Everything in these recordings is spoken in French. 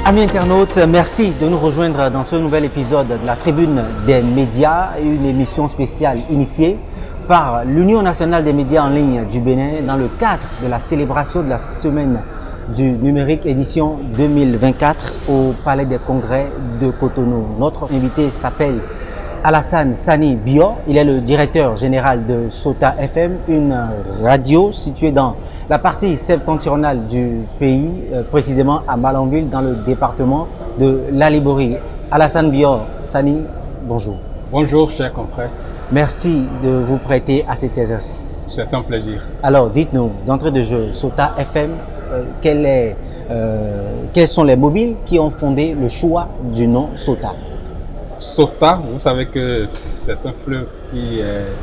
Amis internautes, merci de nous rejoindre dans ce nouvel épisode de la Tribune des médias, une émission spéciale initiée par l'Union nationale des médias en ligne du Bénin dans le cadre de la célébration de la semaine du numérique édition 2024 au Palais des Congrès de Cotonou. Notre invité s'appelle Alassane Sani Bio, il est le directeur général de Sota FM, une radio située dans la partie septentrionale du pays, précisément à Malanville, dans le département de l'Alibori. Alassane Bio Sani, bonjour. Bonjour, chers confrères. Merci de vous prêter à cet exercice. C'est un plaisir. Alors, dites-nous, d'entrée de jeu, Sota FM, quels sont les mobiles qui ont fondé le choix du nom Sota? Sota, vous savez que c'est un fleuve qui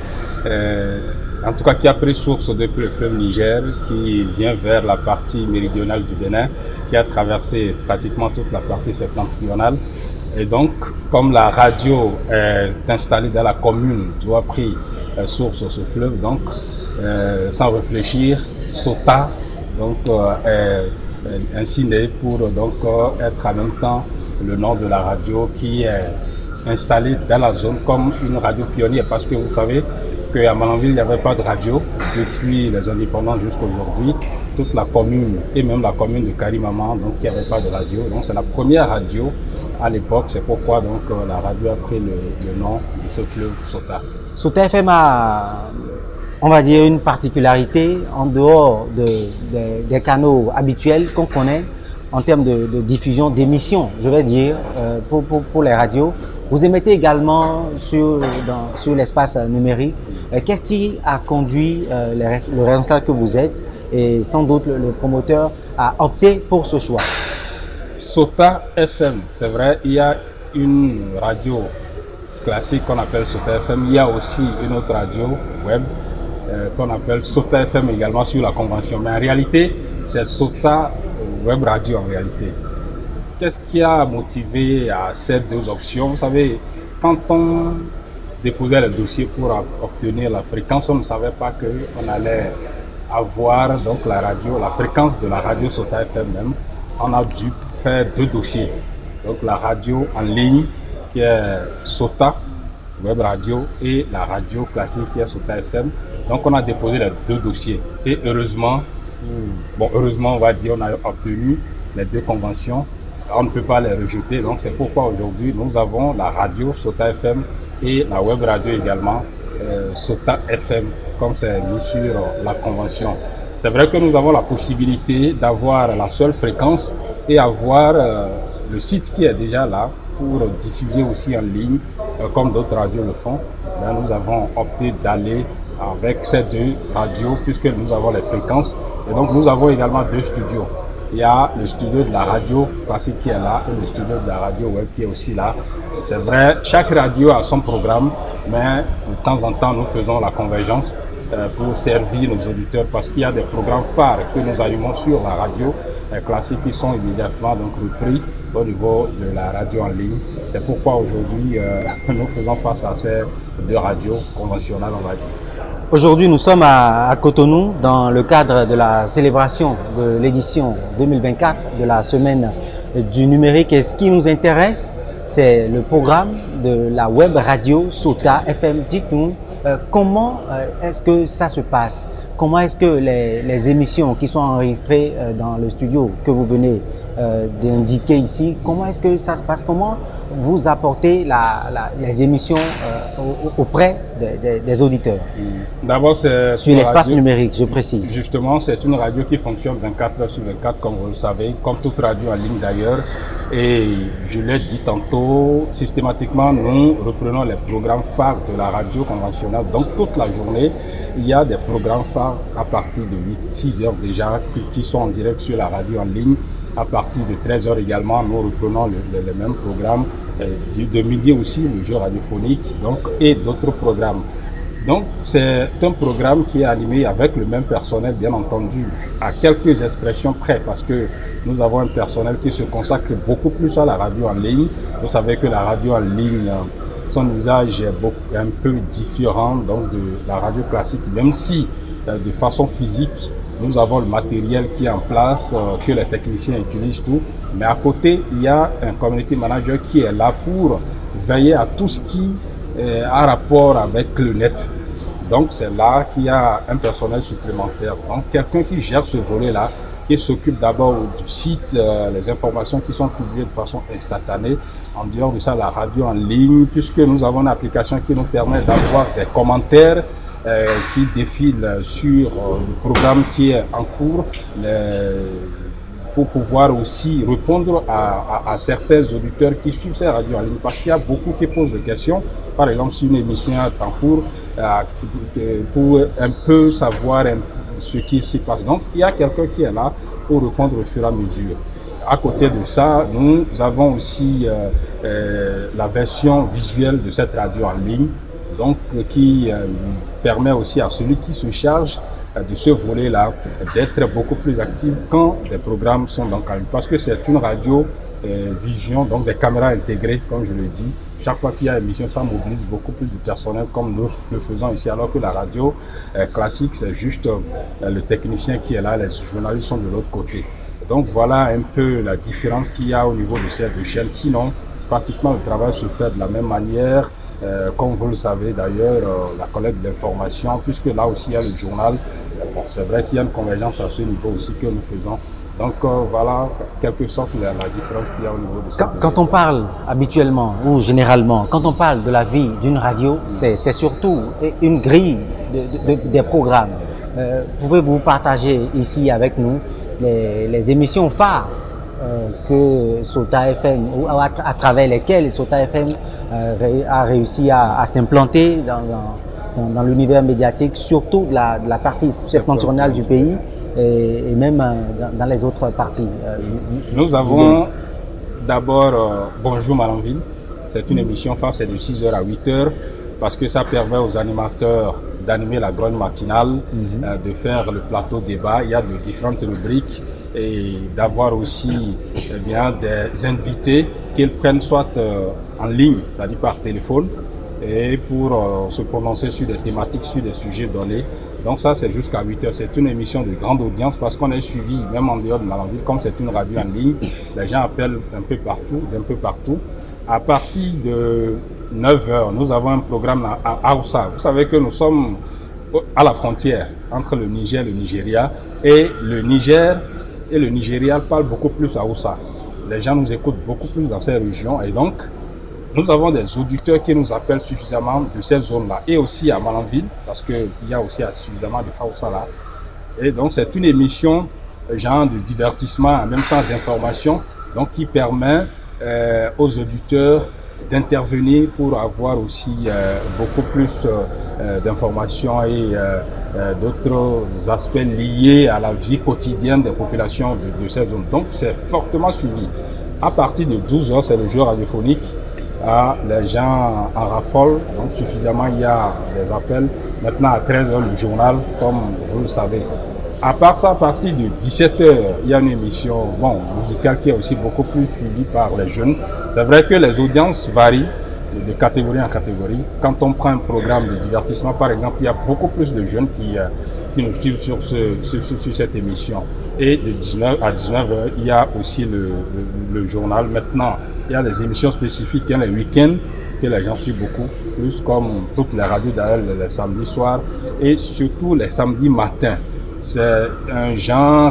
en tout cas qui a pris source depuis le fleuve Niger, qui vient vers la partie méridionale du Bénin, qui a traversé pratiquement toute la partie septentrionale. Et donc, comme la radio est installée dans la commune d'où a pris source ce fleuve, donc sans réfléchir, Sota donc est ainsi né pour donc être en même temps le nom de la radio qui est installée dans la zone comme une radio pionnière, parce que vous savez qu'à Malanville, il n'y avait pas de radio depuis les indépendances jusqu'à aujourd'hui. Toute la commune et même la commune de Karimama, donc il n'y avait pas de radio. Donc c'est la première radio à l'époque. C'est pourquoi donc la radio a pris le nom de ce fleuve Sota. Sota FM a, on va dire, une particularité en dehors des canaux habituels qu'on connaît en termes de diffusion d'émissions, je vais dire, pour les radios. Vous émettez également sur l'espace numérique. Qu'est-ce qui a conduit le responsable que vous êtes et sans doute le promoteur à opter pour ce choix? Sota FM, c'est vrai, il y a une radio classique qu'on appelle Sota FM. Il y a aussi une autre radio web qu'on appelle Sota FM également sur la convention. Mais en réalité, c'est Sota Web Radio en réalité. Qu'est-ce qui a motivé à ces deux options? Vous savez, quand on déposait le dossier pour obtenir la fréquence, on ne savait pas qu'on allait avoir donc la fréquence de la radio Sota FM même. On a dû faire deux dossiers. Donc la radio en ligne qui est Sota Web Radio et la radio classique qui est Sota FM. Donc on a déposé les deux dossiers et heureusement, on va dire, on a obtenu les deux conventions. On ne peut pas les rejeter, donc c'est pourquoi aujourd'hui nous avons la radio Sota FM et la web radio également Sota FM, comme c'est mis sur la convention. C'est vrai que nous avons la possibilité d'avoir la seule fréquence et avoir le site qui est déjà là pour diffuser aussi en ligne, comme d'autres radios le font. Mais nous avons opté d'aller avec ces deux radios puisque nous avons les fréquences et donc nous avons également deux studios. Il y a le studio de la radio classique qui est là et le studio de la radio web qui est aussi là. C'est vrai, chaque radio a son programme, mais de temps en temps, nous faisons la convergence pour servir nos auditeurs parce qu'il y a des programmes phares que nous allumons sur la radio classique qui sont immédiatement donc repris au niveau de la radio en ligne. C'est pourquoi aujourd'hui, nous faisons face à ces deux radios conventionnelles, on va dire. Aujourd'hui, nous sommes à Cotonou dans le cadre de la célébration de l'édition 2024 de la semaine du numérique. Et ce qui nous intéresse, c'est le programme de la web radio Sota FM. Dites-nous comment est-ce que ça se passe? Comment est-ce que les émissions qui sont enregistrées dans le studio que vous venez d'indiquer ici, comment est-ce que ça se passe? Comment vous apportez les émissions auprès des auditeurs? D'abord, c'est sur l'espace numérique, je précise. Justement, c'est une radio qui fonctionne 24 heures sur 24, comme vous le savez, comme toute radio en ligne d'ailleurs. Et je l'ai dit tantôt, systématiquement, nous reprenons les programmes phares de la radio conventionnelle. Donc, toute la journée, il y a des programmes phares à partir de 6 heures déjà qui sont en direct sur la radio en ligne. À partir de 13 heures également, nous reprenons les mêmes programmes. De midi aussi, le jeu radiophonique donc, et d'autres programmes. Donc, c'est un programme qui est animé avec le même personnel, bien entendu, à quelques expressions près, parce que nous avons un personnel qui se consacre beaucoup plus à la radio en ligne. Vous savez que la radio en ligne, son usage est un peu différent donc, de la radio classique, même si de façon physique, Nous avons le matériel qui est en place, que les techniciens utilisent tout. Mais à côté, il y a un community manager qui est là pour veiller à tout ce qui a rapport avec le net. Donc c'est là qu'il y a un personnel supplémentaire. Donc quelqu'un qui gère ce volet-là, qui s'occupe d'abord du site, les informations qui sont publiées de façon instantanée. En dehors de ça, la radio en ligne, puisque nous avons une application qui nous permet d'avoir des commentaires qui défilent sur le programme qui est en cours, pour pouvoir aussi répondre à certains auditeurs qui suivent ces radios en ligne, parce qu'il y a beaucoup qui posent des questions. Par exemple, si une émission est en cours, pour un peu savoir ce qui s'y passe. Donc, il y a quelqu'un qui est là pour répondre au fur et à mesure. À côté de ça, nous avons aussi la version visuelle de cette radio en ligne, donc qui permet aussi à celui qui se charge de ce volet-là d'être beaucoup plus actif quand des programmes sont donc en ligne. Parce que c'est une radio vision, donc des caméras intégrées, comme je le dis. Chaque fois qu'il y a une émission, ça mobilise beaucoup plus de personnel comme nous le faisons ici, alors que la radio classique, c'est juste le technicien qui est là, les journalistes sont de l'autre côté. Donc voilà un peu la différence qu'il y a au niveau de ces deux chaînes. Sinon, pratiquement le travail se fait de la même manière. Comme vous le savez d'ailleurs, la collecte d'informations, puisque là aussi il y a le journal. Bon, c'est vrai qu'il y a une convergence à ce niveau aussi que nous faisons. Donc voilà, quelque sorte, la différence qu'il y a au niveau de ça. Quand on parle habituellement ou généralement, quand on parle de la vie d'une radio, c'est surtout une grille des programmes. Pouvez-vous partager ici avec nous les émissions phares que Sota FM, ou à travers lesquelles Sota FM a réussi à s'implanter dans l'univers médiatique, surtout de la partie septentrionale du pays et même dans les autres parties. Nous avons d'abord Bonjour Malanville. C'est une émission phare, c'est de 6h à 8h, parce que ça permet aux animateurs d'animer la grande matinale, de faire le plateau débat. Il y a de différentes rubriques et d'avoir aussi bien des invités qu'ils prennent soit en ligne, c'est-à-dire par téléphone, et pour se prononcer sur des thématiques, sur des sujets donnés. Donc ça, c'est jusqu'à 8h. C'est une émission de grande audience parce qu'on est suivi, même en dehors de Malanville, comme c'est une radio en ligne, les gens appellent un peu partout, d'un peu partout. À partir de 9h, nous avons un programme à Aoussa. Vous savez que nous sommes à la frontière entre le Niger et le Nigeria, et le Niger et le Nigeria parlent beaucoup plus à Aoussa. Les gens nous écoutent beaucoup plus dans ces régions, et donc nous avons des auditeurs qui nous appellent suffisamment de ces zones-là, et aussi à Malanville, parce qu'il y a aussi suffisamment de Aoussa là. Et donc c'est une émission genre de divertissement, en même temps d'information, donc qui permet aux auditeurs d'intervenir pour avoir aussi beaucoup plus d'informations et d'autres aspects liés à la vie quotidienne des populations de ces zones. Donc c'est fortement suivi. À partir de 12h, c'est le jeu radiophonique. Les gens en raffolent, donc suffisamment, il y a des appels. Maintenant à 13h, le journal, comme vous le savez. À part ça, à partir de 17h, il y a une émission musicale qui est aussi beaucoup plus suivie par les jeunes. C'est vrai que les audiences varient de catégorie en catégorie. Quand on prend un programme de divertissement, par exemple, il y a beaucoup plus de jeunes qui nous suivent sur cette émission. Et de 19 à 19h, il y a aussi le journal. Maintenant, il y a des émissions spécifiques, les week-ends, que les gens suivent beaucoup plus, comme toutes les radios d'ailleurs les samedis soirs et surtout les samedis matins. C'est un genre,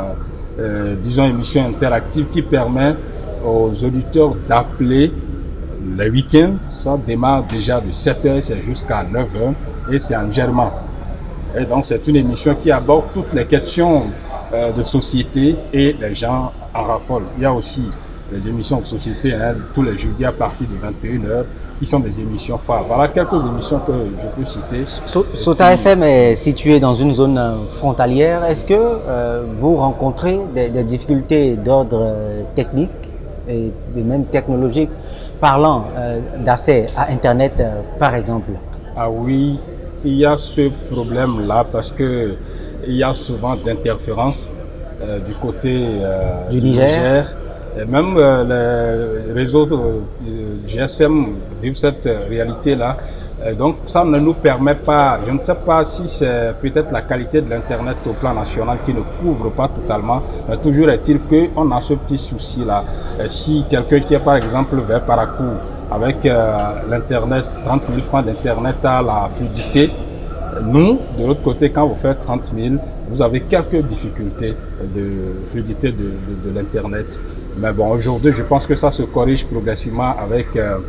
disons, émission interactive qui permet aux auditeurs d'appeler les week-ends. Ça démarre déjà de 7h, c'est jusqu'à 9h et c'est en germain. Et donc c'est une émission qui aborde toutes les questions de société et les gens en raffolent. Il y a aussi des émissions de société tous les jeudis à partir de 21h qui sont des émissions phares. Voilà quelques émissions que je peux citer. Sota FM est situé dans une zone frontalière. Est-ce que vous rencontrez des difficultés d'ordre technique et même technologique, parlant d'accès à Internet par exemple? Ah oui, il y a ce problème-là parce que il y a souvent d'interférences du côté du Niger. Et même les réseaux GSM vivent cette réalité-là. Donc ça ne nous permet pas, je ne sais pas si c'est peut-être la qualité de l'Internet au plan national qui ne couvre pas totalement, mais toujours est-il qu'on a ce petit souci-là. Si quelqu'un qui est par exemple vers Parakou avec l'Internet, 30 000 francs d'Internet à la fluidité, nous, de l'autre côté, quand vous faites 30 000, vous avez quelques difficultés de fluidité de l'Internet. Mais bon, aujourd'hui, je pense que ça se corrige progressivement avec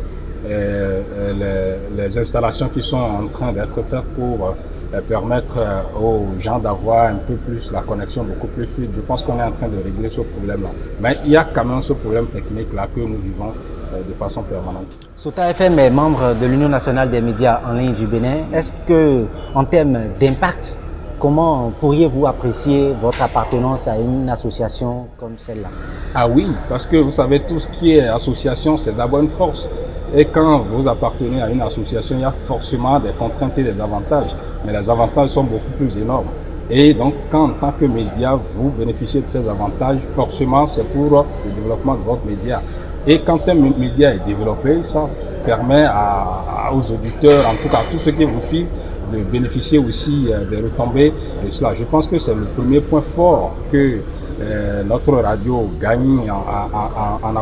les installations qui sont en train d'être faites pour permettre aux gens d'avoir un peu plus la connexion beaucoup plus fluide. Je pense qu'on est en train de régler ce problème-là. Mais il y a quand même ce problème technique-là que nous vivons de façon permanente. Sota FM est membre de l'Union nationale des médias en ligne du Bénin. Est-ce que, en termes d'impact, comment pourriez-vous apprécier votre appartenance à une association comme celle-là? Ah oui, parce que vous savez, tout ce qui est association, c'est d'abord une force. Et quand vous appartenez à une association, il y a forcément des contraintes et des avantages. Mais les avantages sont beaucoup plus énormes. Et donc, quand en tant que média, vous bénéficiez de ces avantages, forcément, c'est pour le développement de votre média. Et quand un média est développé, ça permet aux auditeurs, en tout cas à tous ceux qui vous suivent, de bénéficier aussi des retombées de cela. Je pense que c'est le premier point fort que notre radio gagne en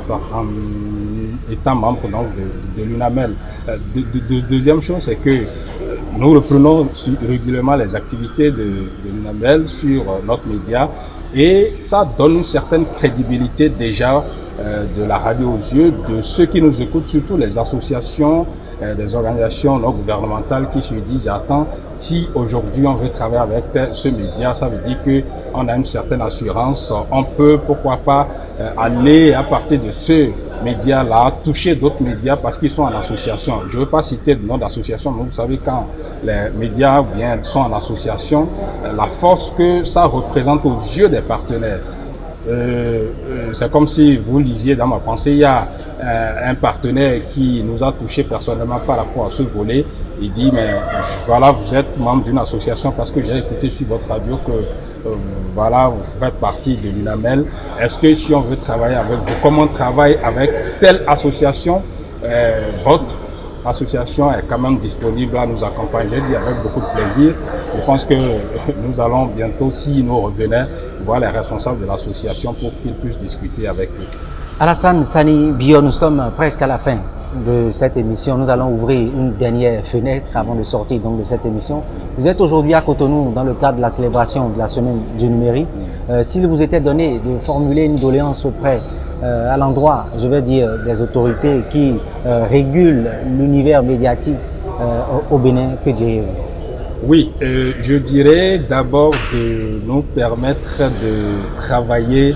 étant membre donc, de l'UNAMEL. Deuxième chose, c'est que nous reprenons régulièrement les activités de l'UNAMEL sur notre média et ça donne une certaine crédibilité déjà de la radio aux yeux de ceux qui nous écoutent, surtout les associations, des organisations non gouvernementales qui se disent attends, si aujourd'hui on veut travailler avec ce média, ça veut dire qu'on a une certaine assurance, on peut pourquoi pas aller à partir de ce média-là, toucher d'autres médias parce qu'ils sont en association. Je ne veux pas citer le nom d'association, mais vous savez quand les médias sont en association, la force que ça représente aux yeux des partenaires. C'est comme si vous lisiez dans ma pensée, il y a un partenaire qui nous a touché personnellement par rapport à ce volet. Il dit, mais voilà, vous êtes membre d'une association parce que j'ai écouté sur votre radio que voilà, vous faites partie de l'UNAMEL. Est-ce que si on veut travailler avec vous, comme on travaille avec telle association, votre association est quand même disponible à nous accompagner. J'ai dit avec beaucoup de plaisir. Je pense que nous allons bientôt, si nous revenons, voir les responsables de l'association pour qu'ils puissent discuter avec eux. Alassane Sani Bio, nous sommes presque à la fin de cette émission. Nous allons ouvrir une dernière fenêtre avant de sortir donc de cette émission. Vous êtes aujourd'hui à Cotonou dans le cadre de la célébration de la semaine du numérique. S'il vous était donné de formuler une doléance auprès à l'endroit, je vais dire, des autorités qui régulent l'univers médiatique au Bénin, que diriez-vous? Oui, je dirais d'abord de nous permettre de travailler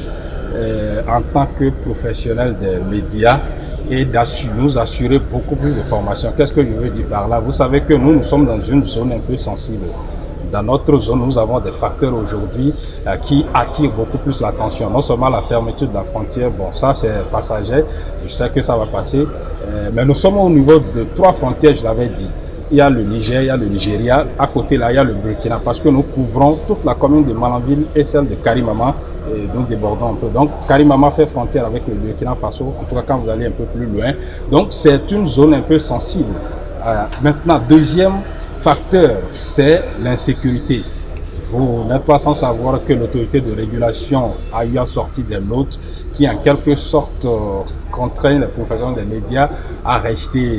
en tant que professionnels des médias et nous assurer beaucoup plus de formation. Qu'est-ce que je veux dire par là? Vous savez que nous sommes dans une zone un peu sensible. Dans notre zone, nous avons des facteurs aujourd'hui qui attirent beaucoup plus l'attention. Non seulement la fermeture de la frontière, bon ça c'est passager, je sais que ça va passer, mais nous sommes au niveau de 3 frontières, je l'avais dit. Il y a le Niger, il y a le Nigeria, à côté là il y a le Burkina, parce que nous couvrons toute la commune de Malanville et celle de Karimama, et nous débordons un peu. Donc Karimama fait frontière avec le Burkina Faso, en tout cas quand vous allez un peu plus loin. Donc c'est une zone un peu sensible. Maintenant, deuxième facteur, c'est l'insécurité. Vous n'êtes pas sans savoir que l'autorité de régulation a eu à sortir des notes qui en quelque sorte contraignent les professionnels des médias à rester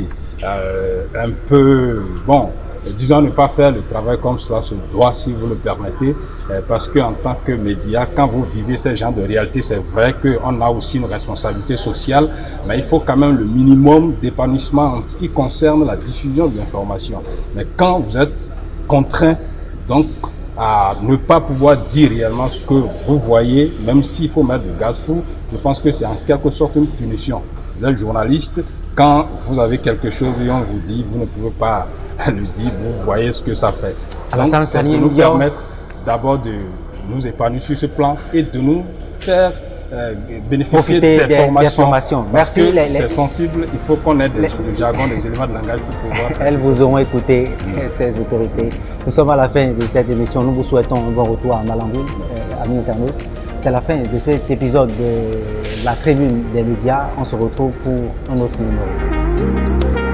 un peu, bon, disons ne pas faire le travail comme cela se doit, si vous le permettez, parce qu'en tant que média, quand vous vivez ce genre de réalité, c'est vrai qu'on a aussi une responsabilité sociale, mais il faut quand même le minimum d'épanouissement en ce qui concerne la diffusion de l'information. Mais quand vous êtes contraint, donc, à ne pas pouvoir dire réellement ce que vous voyez, même s'il faut mettre de garde-fous, je pense que c'est en quelque sorte une punition. Le journaliste, quand vous avez quelque chose et on vous dit, vous ne pouvez pas le dire, vous voyez ce que ça fait. Donc, c'est de nous permettre d'abord de nous épanouir sur ce plan et de nous faire bénéficier des formations. Merci. C'est sensible, il faut qu'on ait des jargons, des éléments de langage pour pouvoir... Elles vous auront écouté, ces autorités. Nous sommes à la fin de cette émission. Nous vous souhaitons un bon retour à Malanville, amis internautes. C'est la fin de cet épisode de la Tribune des médias. On se retrouve pour un autre numéro.